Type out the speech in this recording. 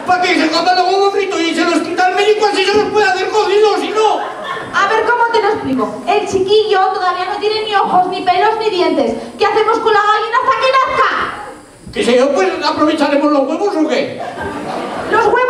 ¿Para qué se coman los huevos fritos y se los quita el médico así se los puede hacer cocidos, si no? A ver, ¿cómo te lo explico? El chiquillo todavía no tiene ni ojos, ni pelos, ni dientes. ¿Qué hacemos con la gallina hasta que nazca? ¿Qué sé yo? Pues aprovecharemos los huevos o qué. Los huevos